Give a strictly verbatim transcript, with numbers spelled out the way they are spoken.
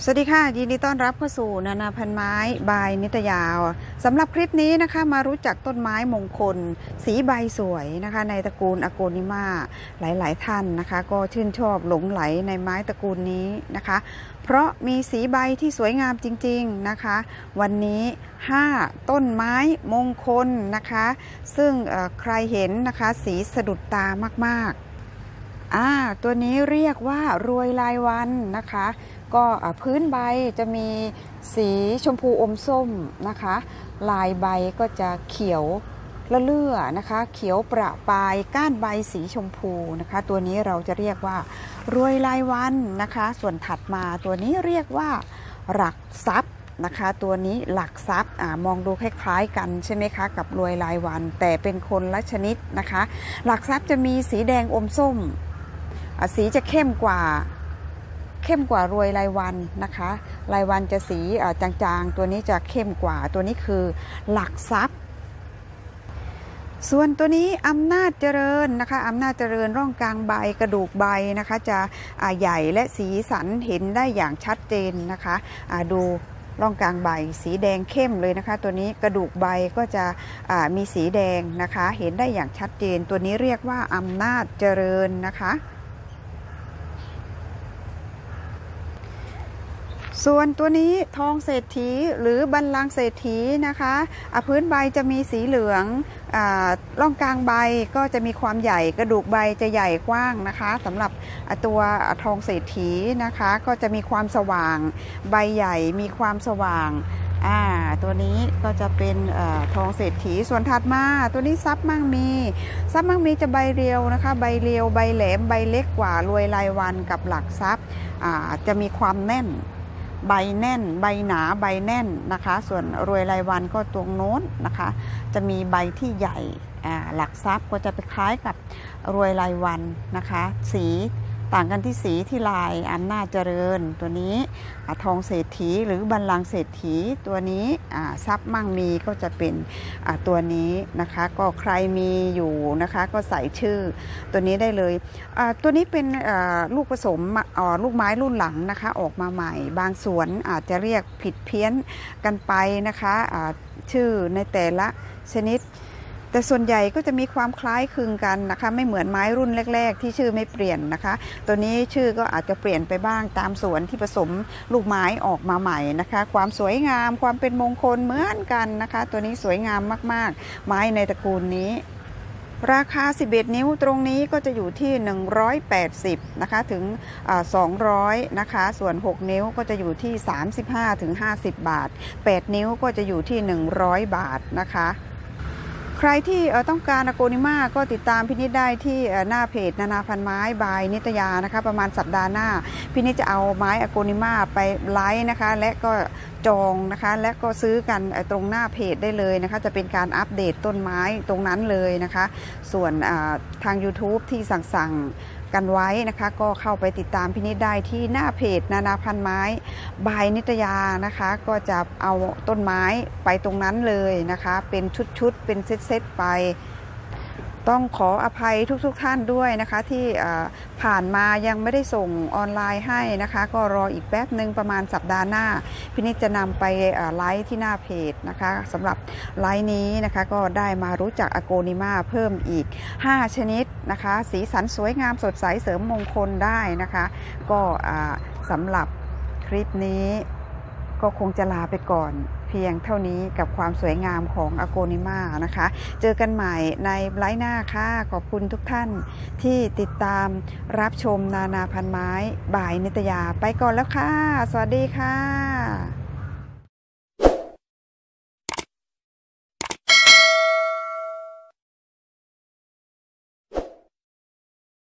สวัสดีค่ะยินดีต้อนรับเข้าสู่นานาพันไม้บายนิตยาสำหรับคลิปนี้นะคะมารู้จักต้นไม้มงคลสีใบสวยนะคะในตระกูลอโกนิมาหลายๆท่านนะคะก็ชื่นชอบหลงไหลในไม้ตระกูลนี้นะคะเพราะมีสีใบที่สวยงามจริงๆนะคะวันนี้ห้าต้นไม้มงคลนะคะซึ่งใครเห็นนะคะสีสะดุดตามากๆอ่าตัวนี้เรียกว่ารวยรายวันนะคะก็พื้นใบจะมีสีชมพูอมส้มนะคะลายใบก็จะเขียวละเลื่อนะคะเขียวประปายก้านใบสีชมพูนะคะตัวนี้เราจะเรียกว่ารวยรายวันนะคะส่วนถัดมาตัวนี้เรียกว่าหลักทรัพย์นะคะตัวนี้หลักทรัพย์อ่ามองดูคล้ายๆกันใช่ไหมคะกับรวยรายวันแต่เป็นคนละชนิดนะคะหลักทรัพย์จะมีสีแดงอมส้มสีจะเข้มกว่าเข้มกว่ารวยรายวันนะคะรายวันจะสีจางๆตัวนี้จะเข้มกว่าตัวนี้คือหลักทรัพย์ส่วนตัวนี้อำนาจเจริญนะคะอำนาจเจริญร่องกลางใบกระดูกใบนะคะจะใหญ่และสีสันเห็นได้อย่างชัดเจนนะคะดูร่องกลางใบสีแดงเข้มเลยนะคะตัวนี้กระดูกใบก็จะมีสีแดงนะคะเห็นได้อย่างชัดเจนตัวนี้เรียกว่าอำนาจเจริญนะคะส่วนตัวนี้ทองเศรษฐีหรือบัลลังก์เศรษฐีนะคะพื้นใบจะมีสีเหลืองร่องกลางใบก็จะมีความใหญ่กระดูกใบจะใหญ่กว้างนะคะสำหรับตัวทองเศรษฐีนะคะก็จะมีความสว่างใบใหญ่มีความสว่างอ่าตัวนี้ก็จะเป็นทองเศรษฐีส่วนถัดมาตัวนี้ทรัพย์มั่งมีทรัพย์มั่งมีจะใบเรียวนะคะใบเรียวใบแหลมใบเล็กกว่ารวยรายวันกับหลักทรัพย์อ่าจะมีความแน่นใบแน่นใบหนาใบแน่นนะคะส่วนรวยรายวันก็ตรงโน้นนะคะจะมีใบที่ใหญ่หลักทรัพย์ก็จะไปคล้ายกับรวยรายวันนะคะสีต่างกันที่สีที่ลายอำนาจเจริญตัวนี้ทองเศรษฐีหรือบัลลังก์เศรษฐีตัวนี้ทรัพย์มั่งมีก็จะเป็นตัวนี้นะคะก็ใครมีอยู่นะคะก็ใส่ชื่อตัวนี้ได้เลยตัวนี้เป็นลูกผสมลูกไม้รุ่นหลังนะคะออกมาใหม่บางสวนอาจจะเรียกผิดเพี้ยนกันไปนะคะชื่อในแต่ละชนิดแต่ส่วนใหญ่ก็จะมีความคล้ายคลึงกันนะคะไม่เหมือนไม้รุ่นแรกๆที่ชื่อไม่เปลี่ยนนะคะตัวนี้ชื่อก็อาจจะเปลี่ยนไปบ้างตามสวนที่ผสมลูกไม้ออกมาใหม่นะคะความสวยงามความเป็นมงคลเหมือนกันนะคะตัวนี้สวยงามมากๆไม้ในตระกูลนี้ราคาสิบเอ็ดนิ้วตรงนี้ก็จะอยู่ที่หนึ่งร้อยแปดสิบนะคะถึงสองร้อยนะคะส่วนหกนิ้วก็จะอยู่ที่สามสิบห้าถึงห้าสิบบาทแปดนิ้วก็จะอยู่ที่หนึ่งร้อยบาทนะคะใครที่ต้องการอโกนิมาก็ติดตามพินิจได้ที่หน้าเพจนานาพันไม้บายนิตยานะคะประมาณสัปดาห์หน้าพินิจจะเอาไม้อโกนิมาไปไลฟ์นะคะและก็จองนะคะและก็ซื้อกันตรงหน้าเพจได้เลยนะคะจะเป็นการอัปเดตต้นไม้ตรงนั้นเลยนะคะส่วนทาง ยูทูบ ที่สั่งสั่งกันไว้นะคะก็เข้าไปติดตามพินิจได้ที่หน้าเพจนานาพันไม้บายนิตยานะคะก็จะเอาต้นไม้ไปตรงนั้นเลยนะคะเป็นชุดๆเป็นเซตๆไปต้องขออภัยทุกๆท่านด้วยนะคะที่ผ่านมายังไม่ได้ส่งออนไลน์ให้นะคะก็รออีกแป๊บหนึ่งประมาณสัปดาห์หน้าพินิจจะนำไปไลฟ์ที่หน้าเพจนะคะสำหรับไลฟ์นี้นะคะก็ได้มารู้จักอโกนิมาเพิ่มอีกห้าชนิดนะคะสีสันสวยงามสดใสเสริมมงคลได้นะคะก็สำหรับคลิปนี้ก็คงจะลาไปก่อนเพียงเท่านี้กับความสวยงามของอโกนิมานะคะเจอกันใหม่ในไลฟ์หน้าค่ะขอบคุณทุกท่านที่ติดตามรับชมนานาพันไม้บายนิตยาไปก่อนแล้วค่ะสวัสดีค่ะ